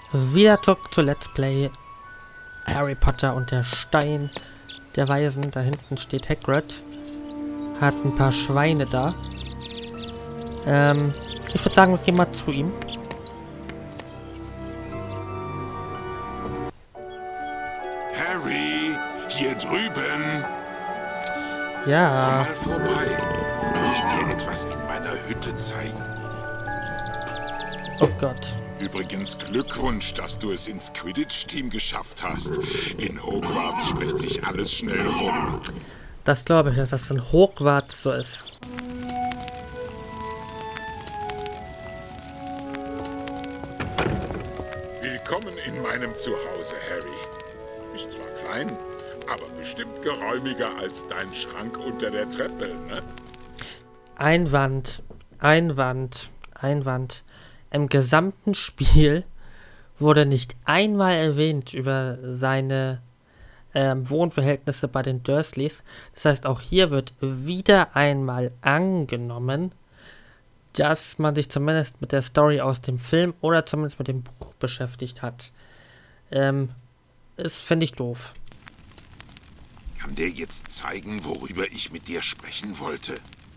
Wieder zurück zu Let's Play Harry Potter und der Stein der Weisen. Da hinten steht Hagrid. Hat ein paar Schweine da. Ich würde sagen, wir gehen mal zu ihm. Harry, hier drüben. Ja. Komm mal vorbei. Ich dir etwas in meiner Hütte zeigen. Oh Gott. Übrigens Glückwunsch, dass du es ins Quidditch-Team geschafft hast. In Hogwarts spricht sich alles schnell rum. Das glaube ich, dass das in Hogwarts so ist. Willkommen in meinem Zuhause, Harry. Ist zwar klein, aber bestimmt geräumiger als dein Schrank unter der Treppe, ne? Einwand. Im gesamten Spiel wurde nicht einmal erwähnt über seine Wohnverhältnisse bei den Dursleys. Das heißt, auch hier wird wieder einmal angenommen, dass man sich zumindest mit der Story aus dem Film oder zumindest mit dem Buch beschäftigt hat. Das finde ich doof. Kann dir jetzt zeigen, worüber ich mit dir sprechen wollte.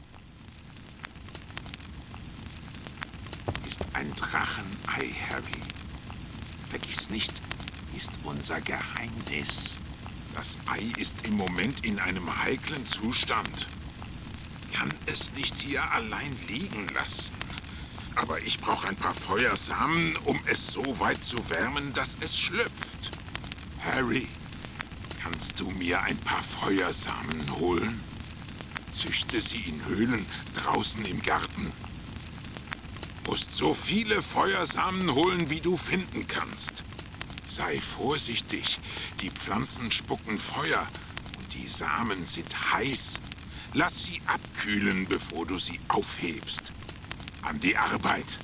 Ist ein Drachenei, Harry. Vergiss nicht, ist unser Geheimnis. Das Ei ist im Moment in einem heiklen Zustand. Kann es nicht hier allein liegen lassen. Aber ich brauche ein paar Feuersamen, um es so weit zu wärmen, dass es schlüpft. Harry, kannst du mir ein paar Feuersamen holen? Züchte sie in Höhlen draußen im Garten. Musst so viele Feuersamen holen, wie du finden kannst. Sei vorsichtig, die Pflanzen spucken Feuer und die Samen sind heiß. Lass sie abkühlen, bevor du sie aufhebst. An die Arbeit.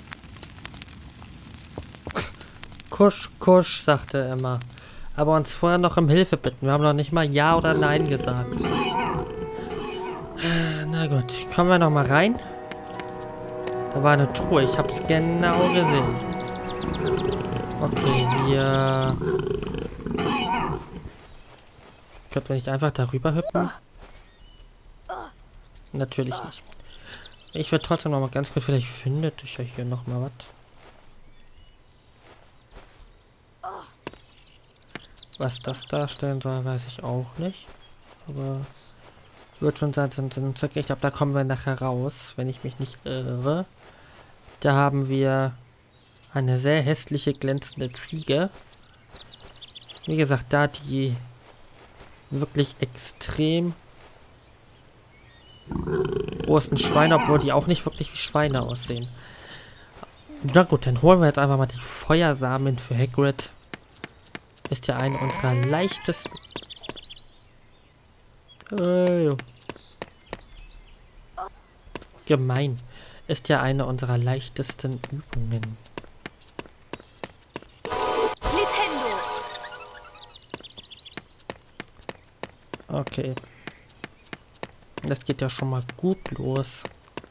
Kusch, kusch, sagte er immer. Aber uns vorher noch um Hilfe bitten. Wir haben noch nicht mal Ja oder Nein gesagt. Na gut, kommen wir noch mal rein. Da war eine Truhe, ich habe es genau gesehen. Okay, wir... Könnten wir nicht einfach darüber hüpfen? Natürlich nicht. Ich würde trotzdem noch mal ganz kurz, vielleicht findet ich ja hier noch mal was. Was das darstellen soll, weiß ich auch nicht. Aber wird schon sein, ich glaube, da kommen wir nachher raus, wenn ich mich nicht irre. Da haben wir eine sehr hässliche, glänzende Ziege. Wie gesagt, da die wirklich extrem großen Schweine, obwohl die auch nicht wirklich wie Schweine aussehen. Na gut, dann holen wir jetzt einfach mal die Feuersamen für Hagrid. Ist ja eine unserer leichtesten... Gemein. Ist ja eine unserer leichtesten Übungen. Okay. Das geht ja schon mal gut los.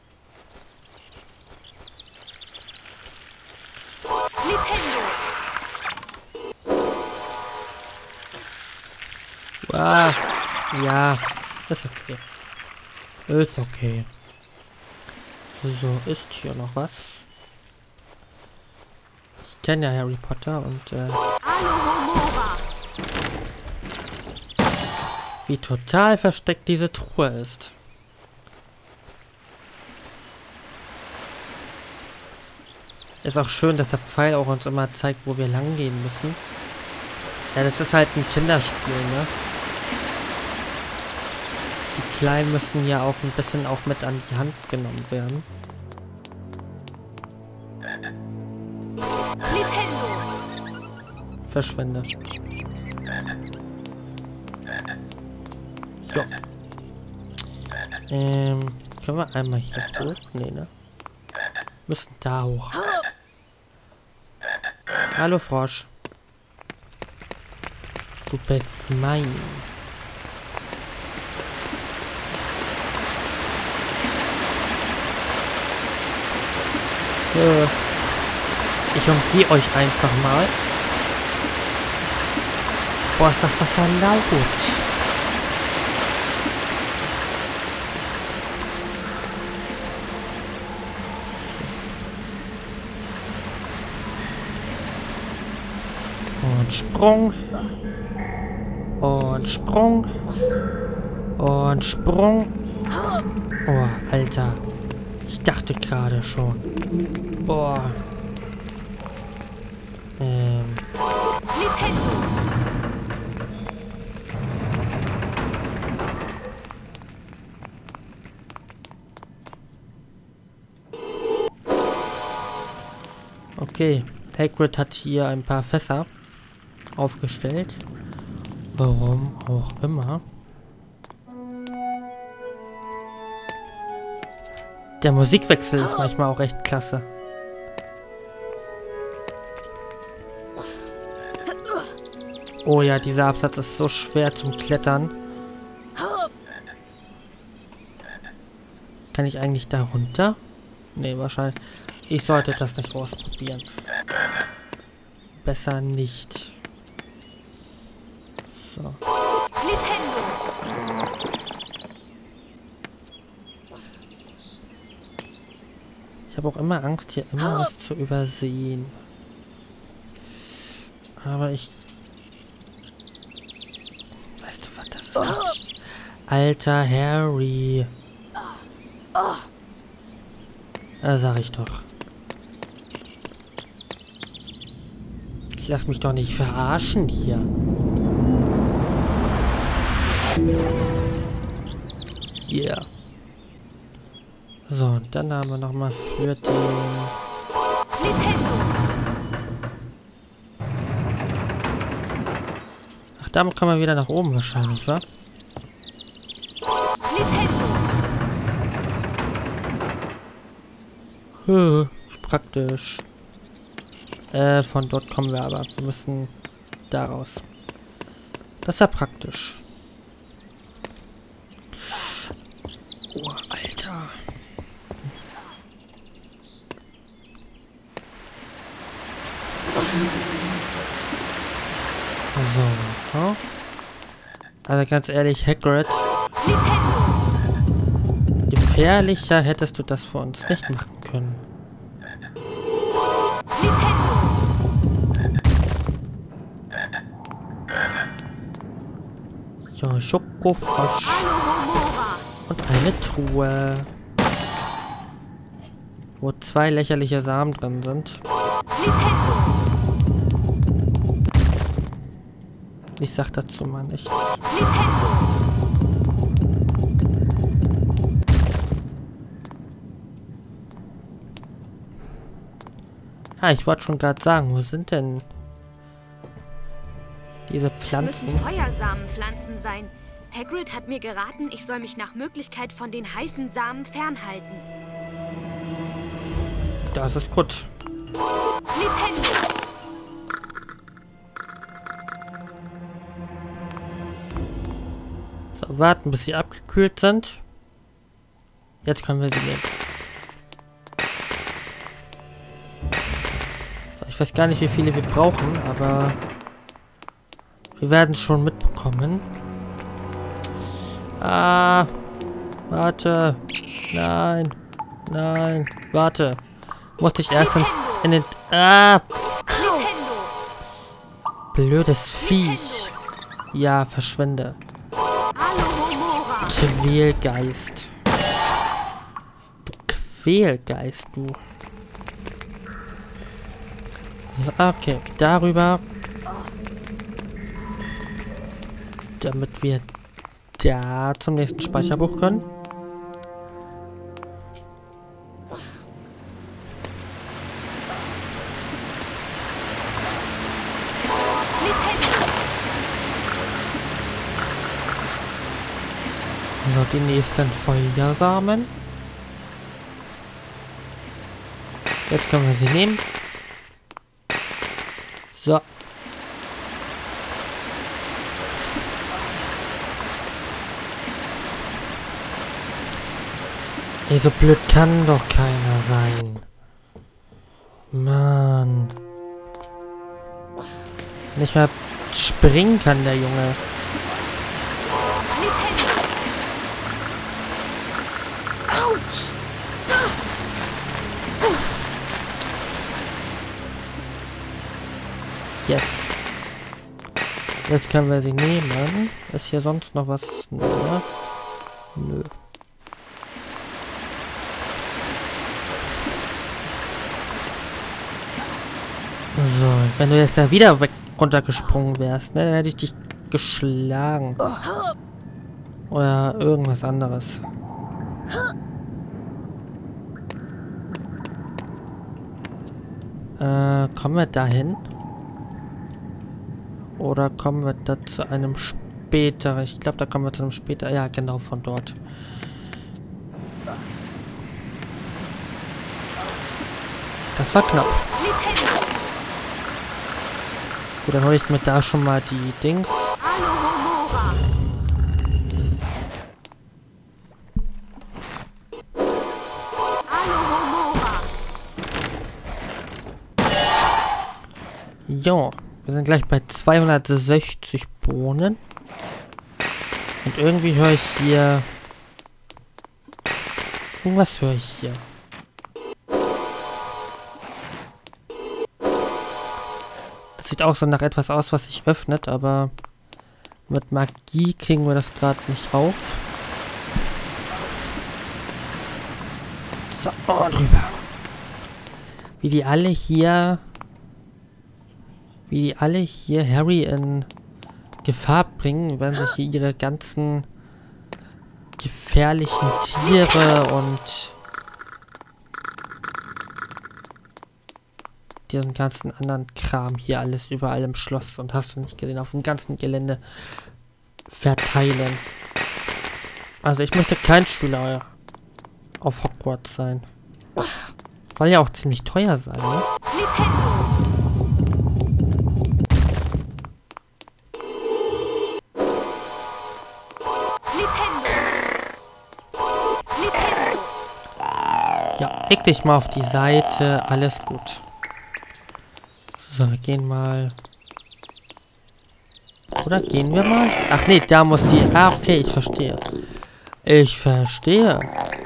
Ah, ja, ist okay. Ist okay. So, ist hier noch was? Ich kenne ja Harry Potter und wie total versteckt diese Truhe ist. Ist auch schön, dass der Pfeil auch uns immer zeigt, wo wir lang gehen müssen. Ja, das ist halt ein Kinderspiel, ne? Die Kleinen müssen ja auch ein bisschen auch mit an die Hand genommen werden. Verschwende. So. Können wir einmal hier hoch? Nee, ne? Müssen da hoch. Hallo Frosch. Du bist mein. Ich umgehe euch einfach mal. Boah, ist das Wasser laut. Und Sprung. Und Sprung. Und Sprung. Oh, Alter. Ich dachte gerade schon. Boah. Okay. Hagrid hat hier ein paar Fässer aufgestellt. Warum auch immer. Der Musikwechsel ist manchmal auch echt klasse. Oh ja, dieser Absatz ist so schwer zum Klettern. Kann ich eigentlich da runter? Nee, wahrscheinlich. Ich sollte das nicht ausprobieren. Besser nicht. So. Ich habe auch immer Angst, hier immer was zu übersehen. Aber ich... Weißt du was, das ist doch nicht... Alter Harry. Sag ich doch. Ich lass mich doch nicht verarschen hier. Hier. So, und dann haben wir nochmal für den... Ach, damit kommen wir wieder nach oben wahrscheinlich, wa? Praktisch. Von dort kommen wir aber. Wir müssen da raus. Das ist ja praktisch. Oh, Alter. So. Huh? Also ganz ehrlich, Hagrid. Gefährlicher hättest du das für uns nicht machen können. So, Schokofrosch. Und eine Truhe. Wo 2 lächerliche Samen drin sind. Ich sag dazu mal nichts. Ah, ich wollte schon gerade sagen, wo sind denn diese Pflanzen? Es müssen Feuersamenpflanzen sein. Hagrid hat mir geraten, ich soll mich nach Möglichkeit von den heißen Samen fernhalten. Das ist gut. So, warten, bis sie abgekühlt sind. Jetzt können wir sie nehmen. So, ich weiß gar nicht, wie viele wir brauchen, aber wir werden es schon mitbekommen. Ah, warte. Nein. Nein. Warte. Musste ich erst in den... Ah! Blödes Viech. Ja, verschwinde. Quälgeist. Du Quälgeist, du. Okay, darüber. Damit wir da zum nächsten Speicherbuch können. So, die nächsten Feuersamen. Jetzt können wir sie nehmen. So. Ey, so blöd kann doch keiner sein. Mann. Nicht mal springen kann, der Junge. Autsch! Jetzt. Jetzt können wir sie nehmen. Ist hier sonst noch was? Ja. Nö. So, wenn du jetzt da wieder runtergesprungen wärst, ne, dann hätte ich dich geschlagen. Oder irgendwas anderes. Kommen wir dahin? Oder kommen wir da zu einem späteren? Ich glaube, da kommen wir zu einem später. Ja, genau, von dort. Das war knapp. Gut, dann hole ich mir da schon mal die Dings. Jo, wir sind gleich bei 260 Bohnen. Und irgendwie höre ich hier... Irgendwas höre ich hier. Das sieht auch so nach etwas aus, was sich öffnet, aber mit Magie kriegen wir das gerade nicht auf. So, drüber. Wie die alle hier Harry in Gefahr bringen, werden sich hier ihre ganzen gefährlichen Tiere und diesen ganzen anderen Kram hier alles überall im Schloss und hast du nicht gesehen, auf dem ganzen Gelände verteilen. Also ich möchte kein Schüler auf Hogwarts sein. Soll ja auch ziemlich teuer sein, ne? Ja, leg dich mal auf die Seite, alles gut. So, wir gehen mal. Oder gehen wir mal? Ach nee, da muss die... Ah, okay, ich verstehe. Ich verstehe.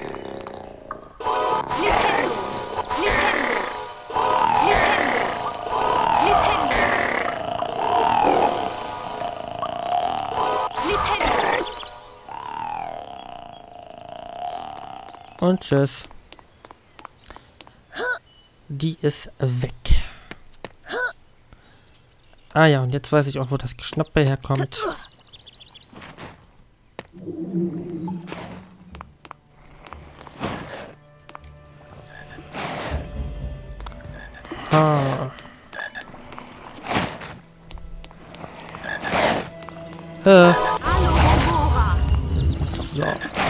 Und tschüss. Die ist weg. Ah ja, und jetzt weiß ich auch, wo das Geschnappe herkommt. Ah. So.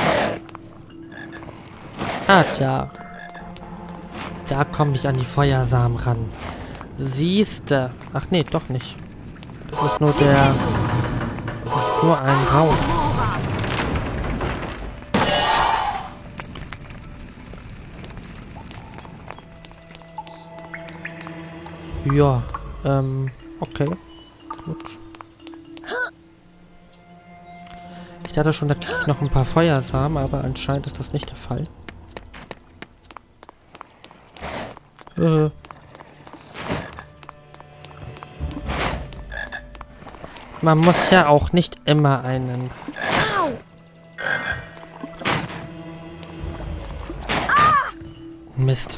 Ah, da. Da komme ich an die Feuersamen ran. Siehste. Ach nee, doch nicht. Das ist nur der... Das ist nur ein Raum. Ja, okay. Gut. Ich dachte schon, da kriege ich noch ein paar Feuersamen, aber anscheinend ist das nicht der Fall. Man muss ja auch nicht immer einen... Mist.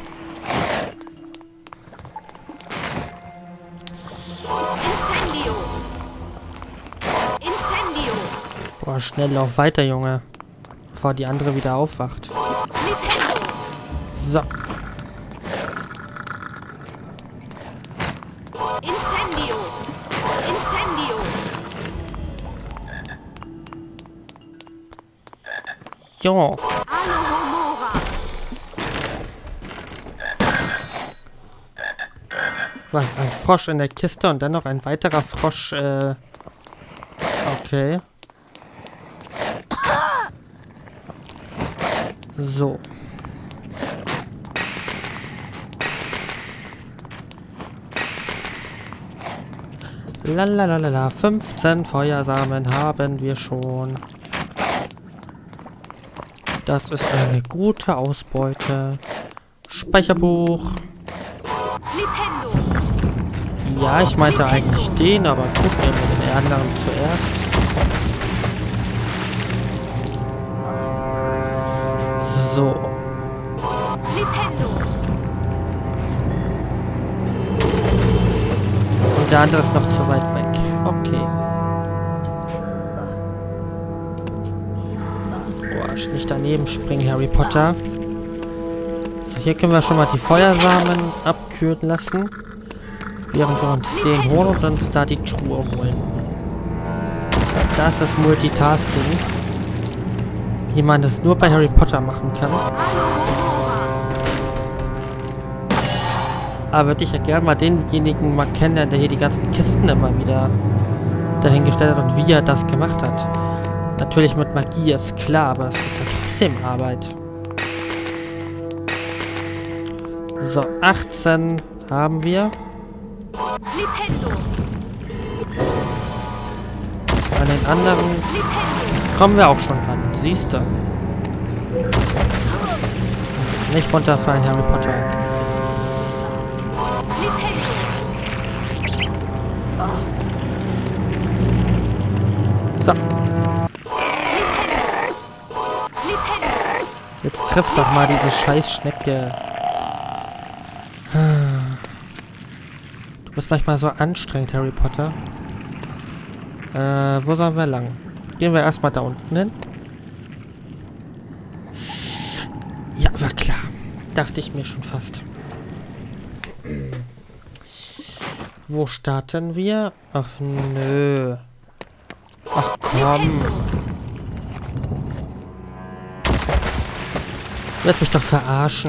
Boah, schnell lauf weiter, Junge. Bevor die andere wieder aufwacht. So. Jo. Was? Ein Frosch in der Kiste und dann noch ein weiterer Frosch, okay. So. Lalalala, 15 Feuersamen haben wir schon. Das ist eine gute Ausbeute. Speicherbuch. Ja, ich meinte eigentlich den, aber gut, nehmen wir den anderen zuerst. So. Und der andere ist noch zu weit weg. Okay. Oh, nicht daneben springen, Harry Potter. So, hier können wir schon mal die Feuersamen abkühlen lassen. Während wir uns den holen und uns da die Truhe holen. Das ist Multitasking. Wie man das nur bei Harry Potter machen kann. Aber würde ich ja gerne mal denjenigen mal kennenlernen, der hier die ganzen Kisten immer wieder dahingestellt hat und wie er das gemacht hat. Natürlich mit Magie, ist klar, aber es ist ja trotzdem Arbeit. So, 18 haben wir. An den anderen kommen wir auch schon ran, siehst du. Nicht runterfallen, Harry Potter. So. Jetzt trifft doch mal diese Scheißschnecke. Du bist manchmal so anstrengend, Harry Potter. Wo sollen wir lang? Gehen wir erstmal da unten hin. Ja, war klar. Dachte ich mir schon fast. Wo starten wir? Ach, nö. Ach, komm. Du wirst mich doch verarschen.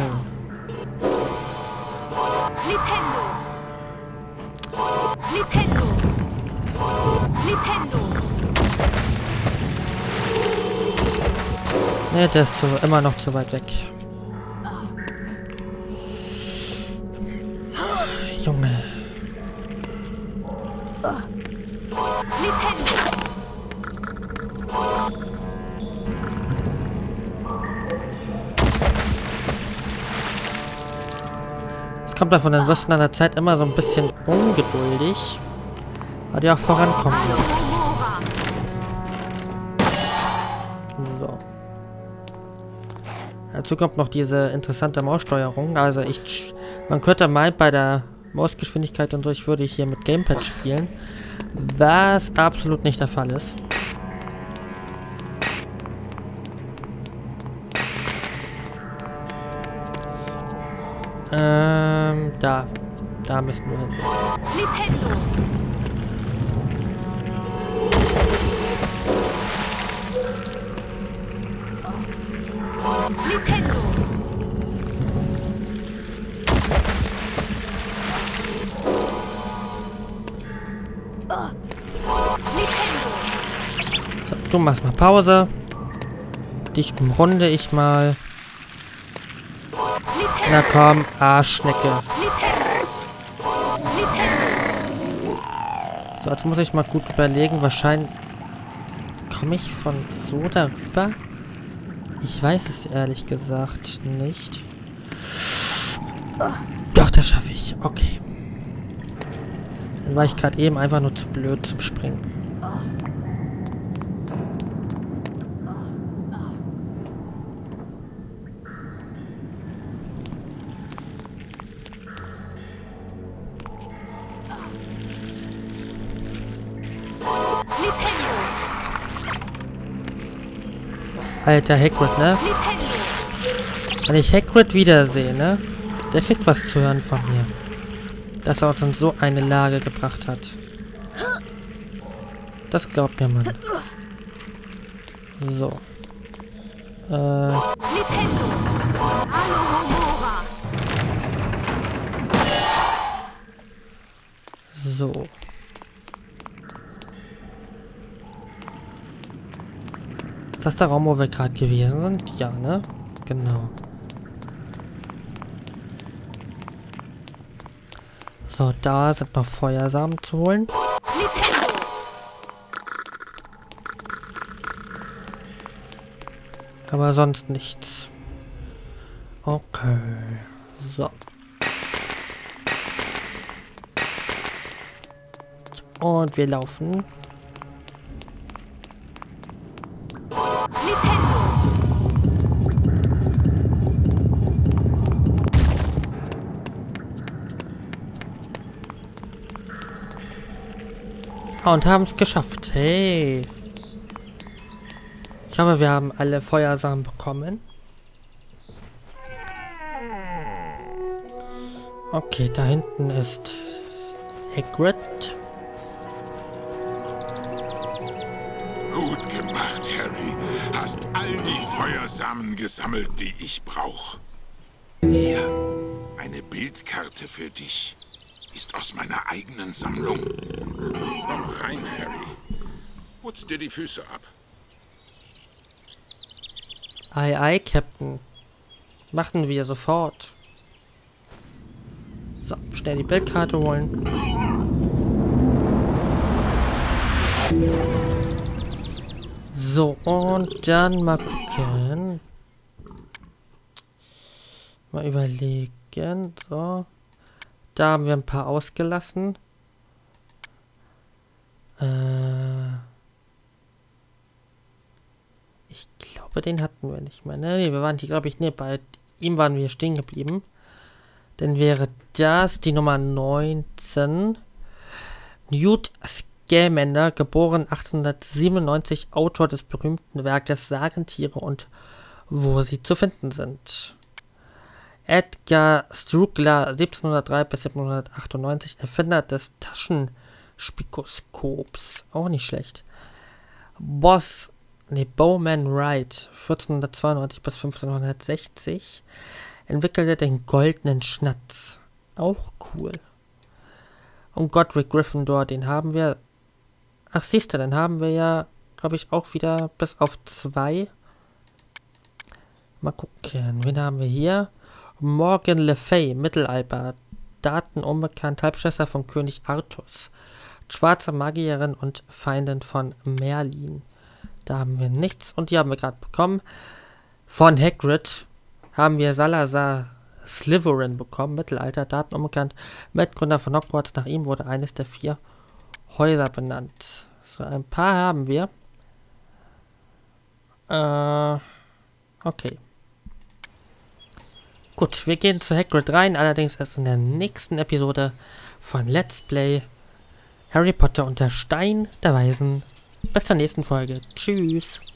Ne, der ist immer noch zu weit weg. Junge. Es kommt davon, dann wirst du in einer Zeit immer so ein bisschen ungeduldig, weil du auch vorankommen willst. So. Dazu kommt noch diese interessante Maussteuerung. Also man könnte meinen, bei der Mausgeschwindigkeit und so, ich würde hier mit Gamepad spielen, was absolut nicht der Fall ist. Da müssen wir hin. So, du machst mal Pause. Dich umrunde ich mal. Na komm, Arschschnecke. So, jetzt muss ich mal gut überlegen. Wahrscheinlich komme ich von so darüber. Ich weiß es ehrlich gesagt nicht. Doch, das schaffe ich. Okay. Dann war ich gerade eben einfach nur zu blöd zum Springen. Alter Hagrid, ne? Wenn ich Hagrid wiedersehe, ne? Der kriegt was zu hören von mir. Dass er uns in so eine Lage gebracht hat. Das glaubt mir, Mann. So. So. Ist das der Raum, wo wir gerade gewesen sind? Ja, ne? Genau. So, da sind noch Feuersamen zu holen. Aber sonst nichts. Okay. So. Und wir laufen. Und haben es geschafft. Hey. Ich hoffe, wir haben alle Feuersamen bekommen. Okay, da hinten ist Hagrid. Gut gemacht, Harry. Hast all die Feuersamen gesammelt, die ich brauche. Hier, eine Bildkarte für dich. Ist aus meiner eigenen Sammlung. Komm rein, Harry. Putz dir die Füße ab. Ei, ei, Captain. Machen wir sofort. So, schnell die Bildkarte holen. So, und dann mal gucken. Mal überlegen. So. Da haben wir ein paar ausgelassen. Ich glaube, den hatten wir nicht mehr. Ne, wir waren hier, glaube ich, nicht. Bei ihm waren wir stehen geblieben. Dann wäre das die Nummer 19. Newt Scamander, geboren 1897, Autor des berühmten Werkes Sagentiere und wo sie zu finden sind. Edgar Strugler, 1703 bis 1798, Erfinder des Taschenspikoskops. Auch nicht schlecht. Bowman Wright, 1492 bis 1560, entwickelte den goldenen Schnatz. Auch cool. Und Godric Gryffindor, den haben wir... Ach, siehst du, dann haben wir ja, glaube ich, auch wieder bis auf 2. Mal gucken, wen haben wir hier? Morgan Le Fay, Mittelalter, Daten unbekannt, Halbschwester von König Artus, schwarze Magierin und Feindin von Merlin. Da haben wir nichts und die haben wir gerade bekommen. Von Hagrid haben wir Salazar Slytherin bekommen, Mittelalter, Daten unbekannt, Mitgründer von Hogwarts. Nach ihm wurde eines der 4 Häuser benannt. So, ein paar haben wir. Okay. Gut, wir gehen zu Hagrid rein, allerdings erst in der nächsten Episode von Let's Play Harry Potter und der Stein der Weisen. Bis zur nächsten Folge. Tschüss.